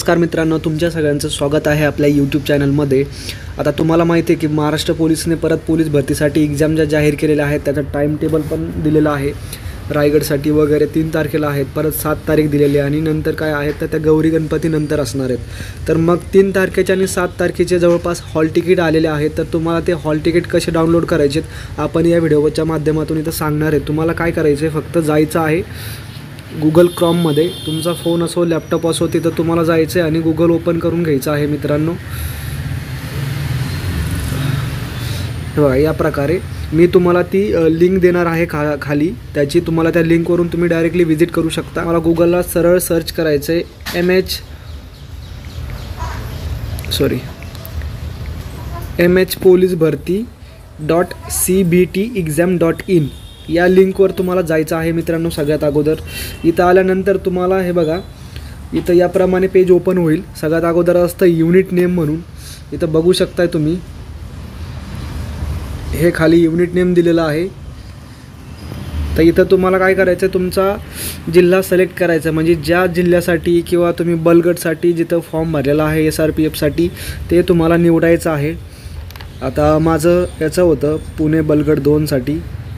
नमस्कार मित्रांनो, तुमच्या सगळ्यांचं स्वागत आहे आपल्या यूट्यूब चॅनलमध्ये। आता तुम्हाला माहिती आहे की महाराष्ट्र पोलिसने परत पोलीस भरतीसाठी एक्झाम ज्या जाहीर केलेल्या आहेत त्याचा टाइम टेबल पण दिलेला आहे। रायगडसाठी वगैरे 3 तारखेला आहेत, परत 7 तारीख दिलेली आहे आणि नंतर काय आहेत तर त्या गौरी गणपती नंतर असणार आहेत। तर मग 3 तारखेच्या आणि 7 तारखेचे जवळपास हॉल तिकीट आलेले आहेत। तर तुम्हाला ते हॉल तिकीट कसे डाउनलोड करायचे आपण या व्हिडिओच्या माध्यमातून इथं सांगणार आहे। तुम्हाला काय करायचं आहे, फक्त जायचं आहे गूगल क्रोममध्ये, तुमचा फोन असो लॅपटॉप असो तिथं तुम्हाला जायचं आहे आणि गूगल ओपन करून घ्यायचं आहे मित्रांनो। बघा या प्रकारे मी तुम्हाला ती लिंक देणार आहे खाली, त्याची तुम्हाला त्या लिंकवरून तुम्ही डायरेक्टली व्हिजिट करू शकता। मला गूगलला सरळ सर्च करायचं आहे MH पोलीस भरती .cbtexam.in या लिंकवर तुम्हाला जायचं आहे मित्रांनो। सगळ्यात अगोदर इथं आल्यानंतर तुम्हाला हे बघा इथं याप्रमाणे पेज ओपन होईल। सगळ्यात अगोदर असतं युनिट नेम म्हणून, इथं बघू शकताय तुम्ही, हे खाली युनिट नेम दिलेला आहे। तर इथं तुम्हाला काय करायचं आहे, तुमचा जिल्हा सिलेक्ट करायचा, म्हणजे ज्या जिल्ह्यासाठी किंवा तुम्ही बलगटसाठी जिथं फॉर्म भरलेला आहे SRPFसाठी ते तुम्हाला निवडायचं आहे। आता माझं याचं होतं पुणे बलगट 2साठी,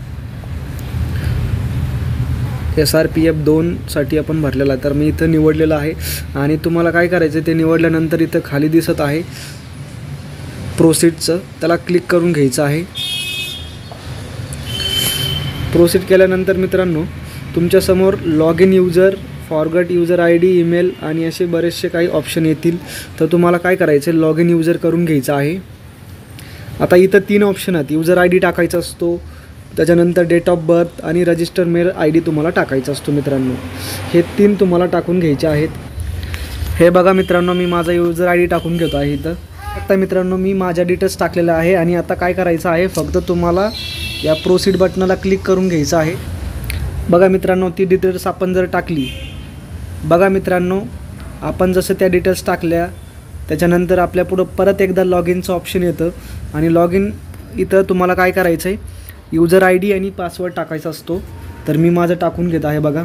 SRPF 2साठी आपण भरलेला आहे, तर मी इथं निवडलेलं आहे। आणि तुम्हाला काय करायचं ते निवडल्यानंतर इथं खाली दिसत आहे प्रोसीडचं, त्याला क्लिक करून घ्यायचं आहे। प्रोसीड केल्यानंतर मित्रांनो तुमच्यासमोर log in user, forgot user ID, email आणि असे बरेचसे काही ऑप्शन येतील। तर तुम्हाला काय करायचं, लॉग इन युजर करून घ्यायचं आहे। आता इथं 3 ऑप्शन आहेत, युजर ID टाकायचा असतो, त्याच्यानंतर डेट ऑफ बर्थ आणि रजिस्टर मेल ID तुम्हाला टाकायचा असतो मित्रांनो। हे 3 तुम्हाला टाकून घ्यायचे आहेत। हे बघा मित्रांनो, मी माझा युजर ID टाकून घेतो आहे इथं। आता मित्रांनो मी माझ्या डिटेल्स टाकलेल्या आहे आणि आता काय करायचं आहे, फक्त तुम्हाला या प्रोसीड बटनाला क्लिक करून घ्यायचं आहे। बघा मित्रांनो ती डिटेल्स आपण जर टाकली, बघा मित्रांनो आपण जसं त्या डिटेल्स टाकल्या त्याच्यानंतर आपल्या पुढं परत एकदा लॉग इनचं ऑप्शन येतं आणि लॉग इन इथं तुम्हाला काय करायचं आहे, युजर ID आणि पासवर्ड टाकायचा असतो। तर मी माझं टाकून घेत आहे, बघा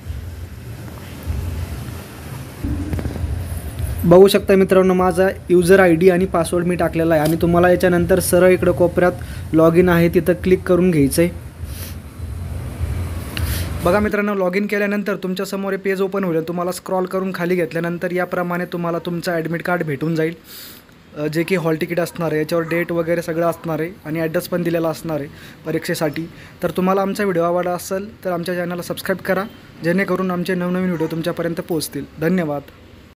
बघू शकता मित्रांनो माझा युजर ID आणि पासवर्ड मी टाकलेला आहे। आणि तुम्हाला याच्यानंतर सरळ इकडं कोपऱ्यात लॉग इन आहे तिथं क्लिक करून घ्यायचं आहे। बघा मित्रांनो लॉग इन केल्यानंतर तुमच्यासमोर हे पेज ओपन होईल। तुम्हाला स्क्रॉल करून खाली घेतल्यानंतर याप्रमाणे तुम्हाला तुमचं ॲडमिट कार्ड भेटून जाईल, जे की हॉल तिकीट असणार आहे, याच्यावर डेट वगैरे सगळं असणार आहे आणि ॲड्रेस पण दिलेला असणार आहे परीक्षेसाठी। तर तुम्हाला आमचा व्हिडिओ आवडला असेल तर आमच्या चॅनलला सबस्क्राईब करा, जेणेकरून आमचे नवनवीन व्हिडिओ तुमच्यापर्यंत पोहोचतील। धन्यवाद।